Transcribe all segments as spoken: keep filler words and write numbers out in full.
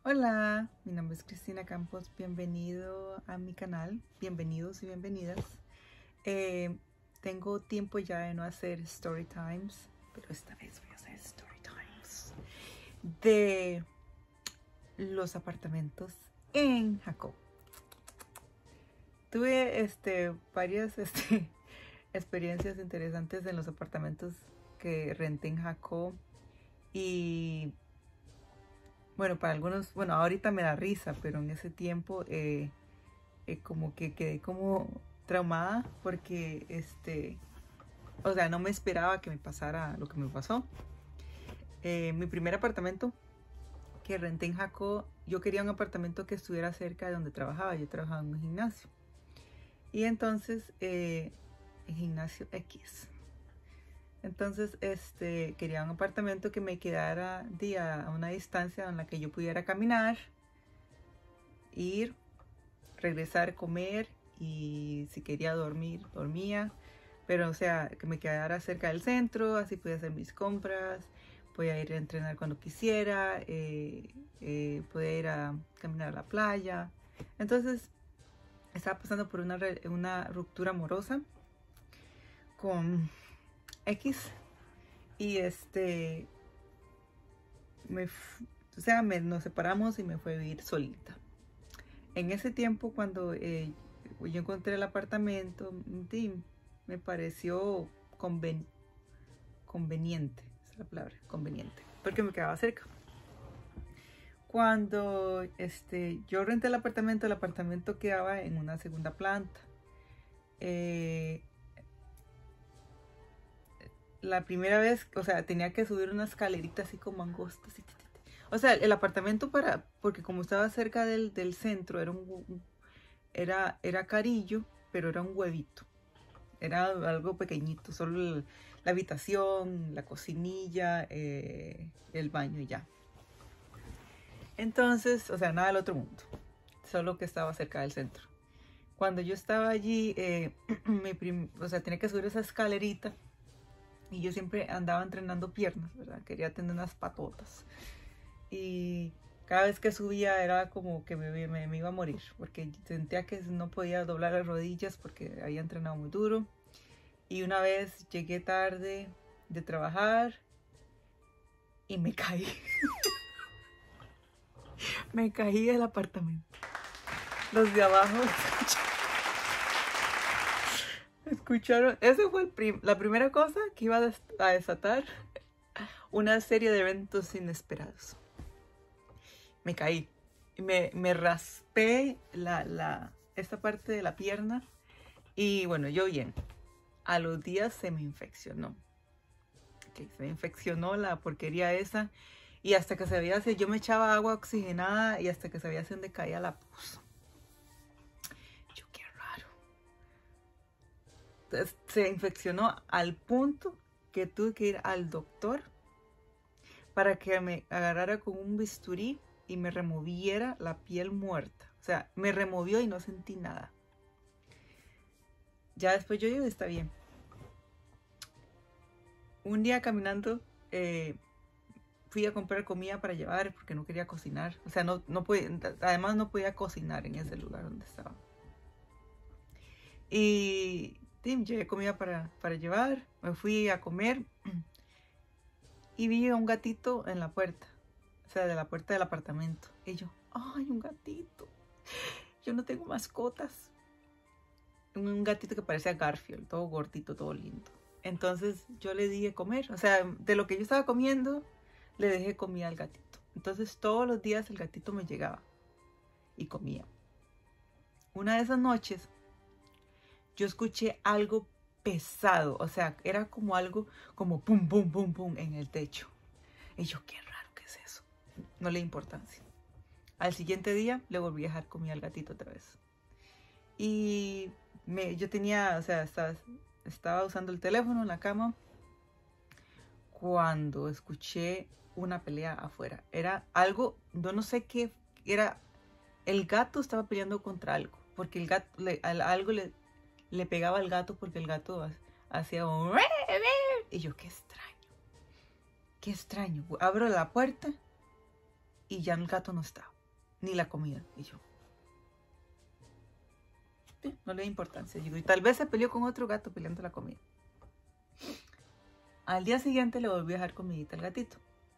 Hola, mi nombre es Cristina Campos, bienvenido a mi canal, bienvenidos y bienvenidas. Eh, tengo tiempo ya de no hacer story times, pero esta vez voy a hacer story times de los apartamentos en Jacob. Tuve este, varias este, experiencias interesantes en los apartamentos que renté en Jacob y bueno, para algunos, bueno, ahorita me da risa, pero en ese tiempo eh, eh, como que quedé como traumada porque, este, o sea, no me esperaba que me pasara lo que me pasó. Eh, mi primer apartamento que renté en Jaco, yo quería un apartamento que estuviera cerca de donde trabajaba. Yo trabajaba en un gimnasio. Y entonces, eh, en gimnasio X. Entonces, este, quería un apartamento que me quedara de a una distancia en la que yo pudiera caminar, ir, regresar, comer y si quería dormir, dormía. Pero, o sea, que me quedara cerca del centro, así podía hacer mis compras, podía ir a entrenar cuando quisiera, eh, eh, podía ir a caminar a la playa. Entonces, estaba pasando por una, una ruptura amorosa con X y este, me, o sea, me, nos separamos y me fui a vivir solita. En ese tiempo, cuando eh, yo encontré el apartamento, me pareció conven conveniente, esa es la palabra, conveniente, porque me quedaba cerca. Cuando este, yo renté el apartamento, el apartamento quedaba en una segunda planta. Eh, la primera vez, o sea, tenía que subir una escalerita así como angosta. Así, o sea, el apartamento para, porque como estaba cerca del, del centro, era, un, era, era carillo, pero era un huevito. Era algo pequeñito, solo el, la habitación, la cocinilla, eh, el baño y ya. Entonces, o sea, nada del otro mundo, solo que estaba cerca del centro. Cuando yo estaba allí, eh, mi prim o sea, tenía que subir esa escalerita y yo siempre andaba entrenando piernas, ¿verdad? Quería tener unas patotas. Y cada vez que subía era como que me, me, me iba a morir, porque sentía que no podía doblar las rodillas porque había entrenado muy duro. Y una vez llegué tarde de trabajar y me caí. Me caí del apartamento. Los de abajo escucharon. Eso fue el prim la primera cosa que iba a desatar una serie de eventos inesperados. Me caí. Me, me raspé la, la, esta parte de la pierna. Y bueno, yo bien. A los días se me infeccionó. Okay, se me infeccionó la porquería esa. Y hasta que se veía así, yo me echaba agua oxigenada y hasta que se veía así donde caía la pus. Yo, qué raro. Entonces, se infeccionó al punto que tuve que ir al doctor para que me agarrara con un bisturí y me removiera la piel muerta. O sea, me removió y no sentí nada. Ya después yo digo, está bien. Un día caminando, eh, fui a comprar comida para llevar porque no quería cocinar. O sea, no, no podía, además no podía cocinar en ese lugar donde estaba. Y Tim, llevé comida para, para llevar, me fui a comer y vi a un gatito en la puerta, o sea, de la puerta del apartamento. Y yo, ¡ay, un gatito! Yo no tengo mascotas. Un gatito que parecía Garfield, todo gordito, todo lindo. Entonces yo le di de comer, o sea, de lo que yo estaba comiendo, le dejé comida al gatito. Entonces todos los días el gatito me llegaba y comía. Una de esas noches, yo escuché algo pesado, o sea, era como algo como pum, pum, pum, pum en el techo. Y yo, qué raro, ¿qué es eso? No le di importancia. Al siguiente día le volví a dejar comida al gatito otra vez. Y me, yo tenía, o sea, estaba, estaba usando el teléfono en la cama cuando escuché una pelea afuera. Era algo, yo no sé qué, era, el gato estaba peleando contra algo, porque el gato, le, algo le, le pegaba al gato porque el gato hacía un... Y yo, qué extraño, qué extraño. Abro la puerta y ya el gato no está, ni la comida. Y yo, sí, no le da importancia. Digo, y tal vez se peleó con otro gato peleando la comida. Al día siguiente le volví a dejar comidita al gatito.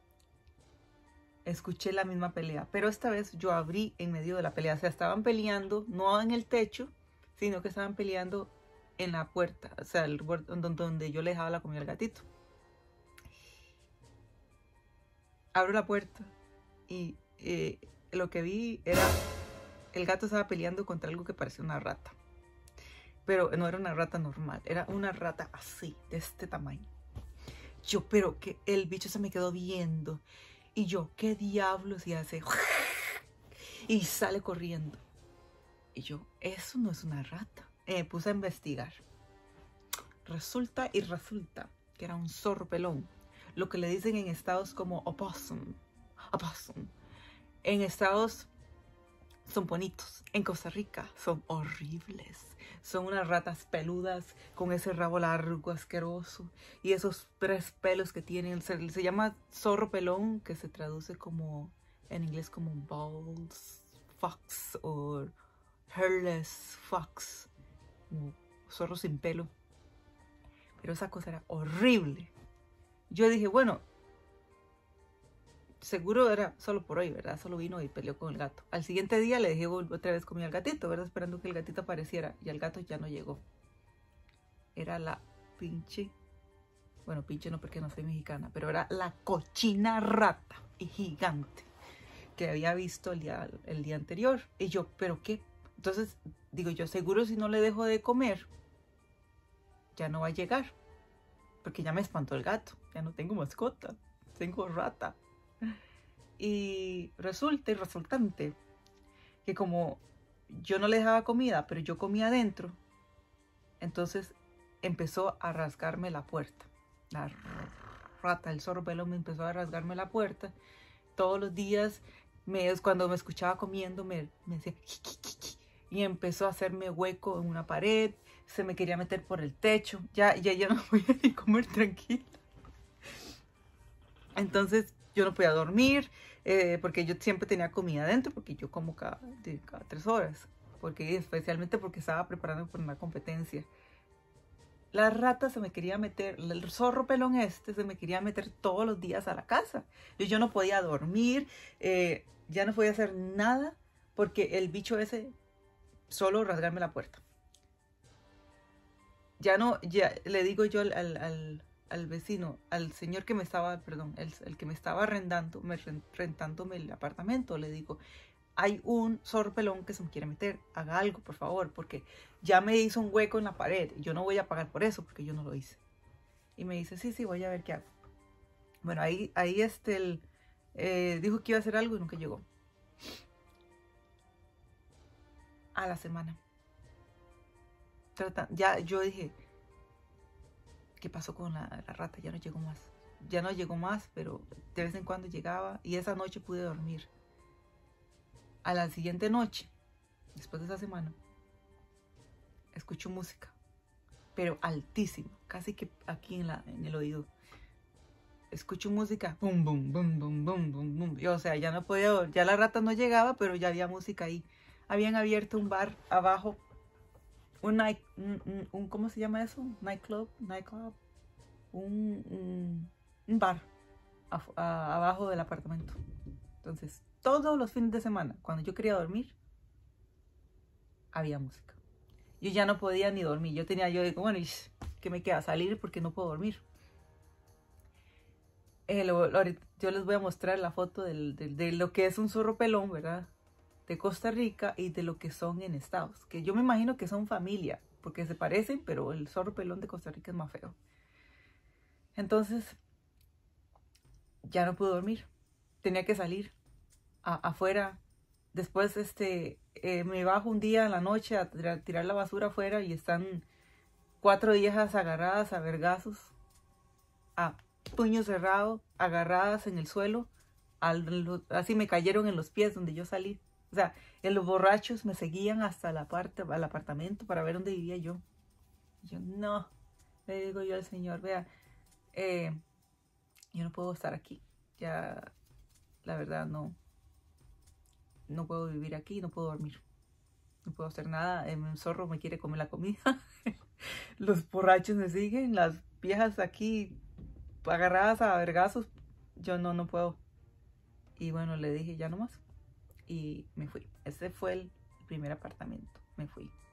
Escuché la misma pelea, pero esta vez yo abrí en medio de la pelea. O sea, estaban peleando, no en el techo, sino que estaban peleando en la puerta, o sea, el, donde yo le dejaba la comida al gatito. Abro la puerta y eh, lo que vi era, el gato estaba peleando contra algo que parecía una rata. Pero no era una rata normal, era una rata así, de este tamaño. Yo, pero que el bicho se me quedó viendo. Y yo, ¿qué diablos? Y hace... Y sale corriendo. Y yo, eso no es una rata. Eh, me puse a investigar. Resulta y resulta que era un zorro pelón. Lo que le dicen en estados como opossum. Opossum. En estados son bonitos. En Costa Rica son horribles. Son unas ratas peludas con ese rabo largo, asqueroso. Y esos tres pelos que tienen. Se, se llama zorro pelón, que se traduce como en inglés como balls fox o hairless fox. Como zorro sin pelo. Pero esa cosa era horrible. Yo dije, bueno, seguro era solo por hoy, ¿verdad? Solo vino y peleó con el gato. Al siguiente día le dejé otra vez comida al gatito, ¿verdad? Esperando que el gatito apareciera. Y el gato ya no llegó. Era la pinche... Bueno, pinche no porque no soy mexicana, pero era la cochina rata y gigante que había visto el día, el día anterior. Y yo, ¿pero qué? Entonces, digo yo, seguro si no le dejo de comer, ya no va a llegar. Porque ya me espantó el gato. Ya no tengo mascota. Tengo rata. Y resulta y resultante que como yo no le dejaba comida, pero yo comía adentro, entonces empezó a rasgarme la puerta. La rata, el zorro pelón me empezó a rasgarme la puerta. Todos los días, me, cuando me escuchaba comiendo, me, me decía... Y empezó a hacerme hueco en una pared. Se me quería meter por el techo. Ya, ya, ya no podía ni comer tranquila. Entonces yo no podía dormir. Eh, porque yo siempre tenía comida adentro. Porque yo como cada, de, cada tres horas. Porque, especialmente porque estaba preparando por una competencia. La rata se me quería meter. El zorro pelón este se me quería meter todos los días a la casa. Yo, yo no podía dormir. Eh, ya no podía hacer nada. Porque el bicho ese... Solo rasgarme la puerta. Ya no, ya le digo yo al, al, al vecino, al señor que me estaba, perdón, el, el que me estaba arrendando, me, rentándome el apartamento, le digo, hay un zorro pelón que se me quiere meter, haga algo, por favor, porque ya me hizo un hueco en la pared, yo no voy a pagar por eso, porque yo no lo hice. Y me dice, sí, sí, voy a ver qué hago. Bueno, ahí, ahí este, el, eh, dijo que iba a hacer algo y nunca llegó. A la semana. Trata, ya yo dije, ¿qué pasó con la, la rata? Ya no llegó más. Ya no llegó más, pero de vez en cuando llegaba y esa noche pude dormir. A la siguiente noche, después de esa semana, escucho música, pero altísima, casi que aquí en, la, en el oído. Escucho música, bum, bum, bum, bum, bum, bum, bum. Y, o sea, ya no podía, ya la rata no llegaba, pero ya había música ahí. Habían abierto un bar abajo, un night, un, un, un ¿cómo se llama eso? Nightclub, nightclub, un, un, un bar a, a, abajo del apartamento. Entonces, todos los fines de semana, cuando yo quería dormir, había música. Yo ya no podía ni dormir. Yo tenía, yo digo, bueno, ¿qué me queda? Salir porque no puedo dormir. Eh, lo, lo, yo les voy a mostrar la foto del, del, de lo que es un zorro pelón, ¿verdad? De Costa Rica y de lo que son en Estados. Que yo me imagino que son familia, porque se parecen, pero el zorro pelón de Costa Rica es más feo. Entonces, ya no pude dormir. Tenía que salir a, afuera. Después, este, eh, me bajo un día en la noche a tirar, tirar la basura afuera y están cuatro viejas agarradas a vergazos, a puño cerrado, agarradas en el suelo. Al, así me cayeron en los pies donde yo salí. O sea, en los borrachos me seguían hasta la parte, al apartamento para ver dónde vivía yo. Y yo, no, le digo yo al señor, vea, eh, yo no puedo estar aquí. Ya, la verdad, no. no puedo vivir aquí, no puedo dormir, no puedo hacer nada, el zorro me quiere comer la comida, los borrachos me siguen, las viejas aquí agarradas a vergazos, yo no, no puedo. Y bueno, le dije ya no más y me fui. Ese fue el primer apartamento, me fui.